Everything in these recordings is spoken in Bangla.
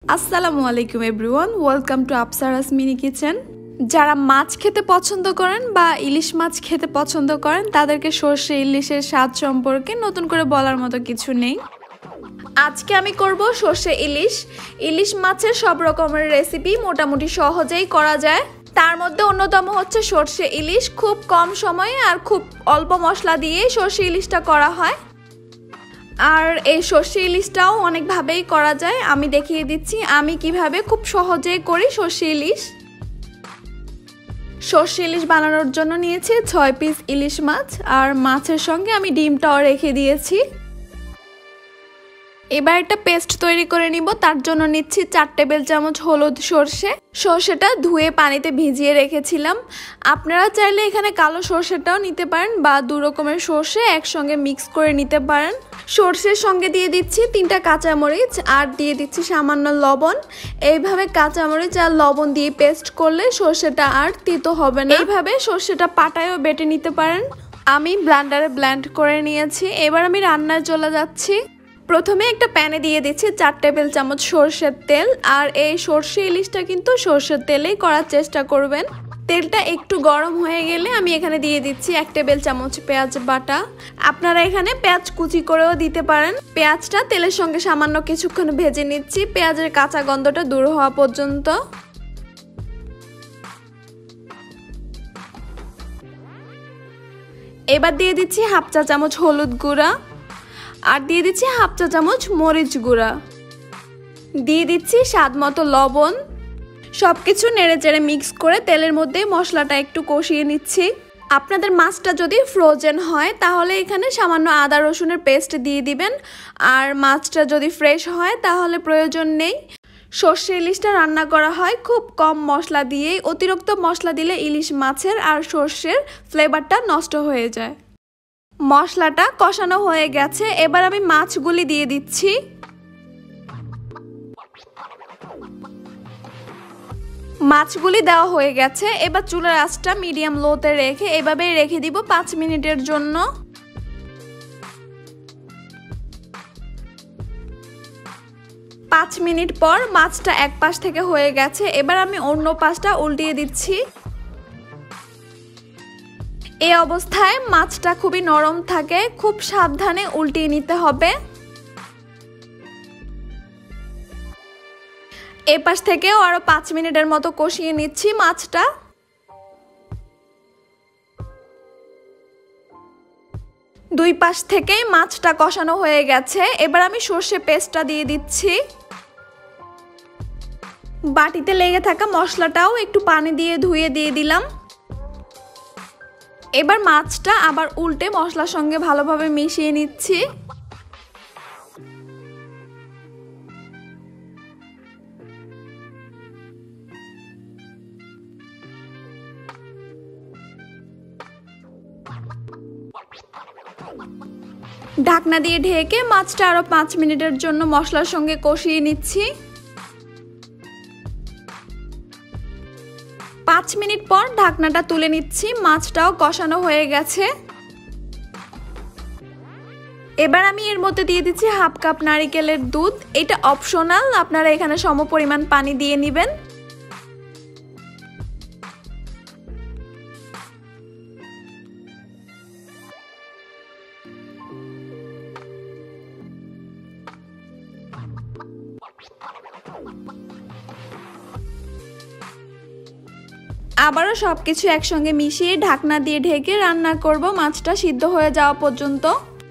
আসসালামু আলাইকুম everyone, welcome to Apsara's mini kitchen. যারা মাছ খেতে পছন্দ করেন বা ইলিশ মাছ খেতে পছন্দ করেন তাদেরকে সর্ষে ইলিশের স্বাদ সম্পর্কে নতুন করে বলার মতো কিছু নেই। আজকে আমি করব সর্ষে ইলিশ। ইলিশ মাছের সব রকমের রেসিপি মোটামুটি সহজেই করা যায়। তার মধ্যে অন্যতম হচ্ছে সর্ষে ইলিশ। খুব কম সময়ে আর খুব অল্প মশলা দিয়ে সর্ষে ইলিশটা করা হয়। আর এই সর্ষে ইলিশটাও অনেকভাবেই করা যায়, আমি দেখিয়ে দিচ্ছি আমি কিভাবে খুব সহজেই করি সর্ষে ইলিশ। সর্ষে ইলিশ বানানোর জন্য নিয়েছি 6 পিস ইলিশ মাছ, আর মাছের সঙ্গে আমি ডিমটাও রেখে দিয়েছি। এবার একটা পেস্ট তৈরি করে নিব। তার জন্য নিচ্ছি 4 টেবিল চামচ হলুদ সর্ষে। সর্ষেটা ধুয়ে পানিতে ভিজিয়ে রেখেছিলাম। আপনারা চাইলে এখানে কালো সর্ষেটাও নিতে পারেন বা 2 রকমের সর্ষে একসঙ্গে মিক্স করে নিতে পারেন। সর্ষের সঙ্গে দিয়ে দিচ্ছি 3টা কাঁচামরিচ আর দিয়ে দিচ্ছি সামান্য লবণ। এইভাবে কাঁচামরিচ আর লবণ দিয়ে পেস্ট করলে সর্ষেটা আর তিতো হবে না। এইভাবে সর্ষেটা পাটায়ও বেটে নিতে পারেন। আমি ব্লেন্ডারে ব্লেন্ড করে নিয়েছি। এবার আমি রান্নায় চলে যাচ্ছি। প্রথমে একটা প্যানে দিয়ে দিচ্ছি 4 টেবিল চামচ সর্ষের তেল। আর এই সর্ষে ইলিশটা কিন্তু সর্ষের তেলেই করার চেষ্টা করবেন। তেলটা একটু গরম হয়ে গেলে আমি এখানে দিয়ে দিচ্ছি 1 টেবিল চামচ পেঁয়াজ বাটা। আপনারা এখানে পেঁয়াজ কুচি করেও দিতে পারেন। পেঁয়াজটা তেলের সঙ্গে সামান্য কিছুক্ষণ ভেজে নিচ্ছি, পেঁয়াজের কাঁচা গন্ধটা দূর হওয়া পর্যন্ত। এবার দিয়ে দিচ্ছি 1/2 চা চামচ হলুদ গুঁড়া আর দিয়ে দিচ্ছি 1/2 চা চামচ মরিচ গুঁড়া। দিয়ে দিচ্ছি স্বাদ মতো লবণ। সবকিছু নেড়েচেড়ে মিক্স করে তেলের মধ্যে মশলাটা একটু কষিয়ে নিচ্ছি। আপনাদের মাছটা যদি ফ্রোজেন হয় তাহলে এখানে সামান্য আদা রসুনের পেস্ট দিয়ে দিবেন। আর মাছটা যদি ফ্রেশ হয় তাহলে প্রয়োজন নেই। সর্ষে ইলিশটা রান্না করা হয় খুব কম মশলা দিয়েই। অতিরিক্ত মশলা দিলে ইলিশ মাছের আর সর্ষের ফ্লেভারটা নষ্ট হয়ে যায়। মশলাটা কষানো হয়ে গেছে, এবার আমি মাছগুলি দিয়ে দিচ্ছি। মাছগুলি দেওয়া হয়ে গেছে। এবার চুলার আঁচটা মিডিয়াম লোতে রেখে এভাবেই রেখে দিব 5 মিনিটের জন্য। 5 মিনিট পর মাছটা এক পাশ থেকে হয়ে গেছে। এবার আমি অন্য পাশটা উল্টিয়ে দিচ্ছি। এই অবস্থায় মাছটা খুবই নরম থাকে, খুব সাবধানে উল্টিয়ে নিতে হবে। এই পাশ থেকেও আরো 5 মিনিটের মতো কষিয়ে নিচ্ছি মাছটা। দুই পাশ থেকেই মাছটা কষানো হয়ে গেছে। এবার আমি সর্ষে পেস্টটা দিয়ে দিচ্ছি। বাটিতে লেগে থাকা মশলাটাও একটু পানি দিয়ে ধুয়ে দিয়ে দিলাম। এবার মাছটা আবার উল্টে মশলার সঙ্গে ভালোভাবে মিশিয়ে নিচ্ছি। ঢাকনা দিয়ে ঢেকে মাছটা আরো 5 মিনিটের জন্য মশলার সঙ্গে কষিয়ে নিচ্ছি। 5 মিনিট পর ঢাকনাটা তুলে নিচ্ছি। মাছটাও কষানো হয়ে গেছে। এবার আমি এর মধ্যে দিয়ে দিচ্ছি 1/2 কাপ নারিকেলের দুধ। এটা অপশনাল, আপনারা এখানে সমপরিমাণ পানি দিয়ে নেবেন। আবারও সবকিছু একসঙ্গে মিশিয়ে ঢাকনা দিয়ে ঢেকে রান্না করব মাছটা সিদ্ধ হয়ে যাওয়া পর্যন্ত।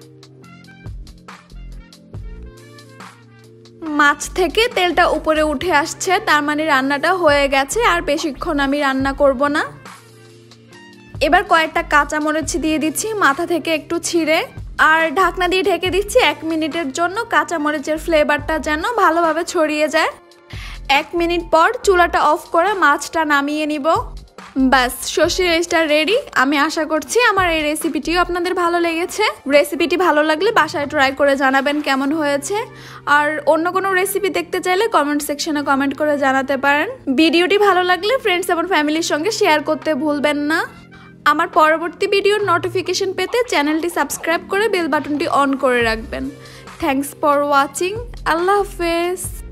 মাছ থেকে তেলটা উপরে উঠে আসছে, তার মানে রান্নাটা হয়ে গেছে। আর বেশিক্ষণ আমি রান্না করব না। এবার কয়েকটা কাঁচামরিচ দিয়ে দিচ্ছি মাথা থেকে একটু ছিঁড়ে। আর ঢাকনা দিয়ে ঢেকে দিচ্ছি 1 মিনিটের জন্য, কাঁচামরিচের ফ্লেভারটা যেন ভালোভাবে ছড়িয়ে যায়। 1 মিনিট পর চুলাটা অফ করে মাছটা নামিয়ে নিব। বাস, সর্ষে ইলিশটা রেডি। আমি আশা করছি আমার এই রেসিপিটিও আপনাদের ভালো লেগেছে। রেসিপিটি ভালো লাগলে বাসায় ট্রাই করে জানাবেন কেমন হয়েছে। আর অন্য কোনো রেসিপি দেখতে চাইলে কমেন্ট সেকশনে কমেন্ট করে জানাতে পারেন। ভিডিওটি ভালো লাগলে ফ্রেন্ডস এবং ফ্যামিলির সঙ্গে শেয়ার করতে ভুলবেন না। আমার পরবর্তী ভিডিওর নোটিফিকেশন পেতে চ্যানেলটি সাবস্ক্রাইব করে বেল বাটনটি অন করে রাখবেন। Thanks for watching. আল্লাহ হাফেজ।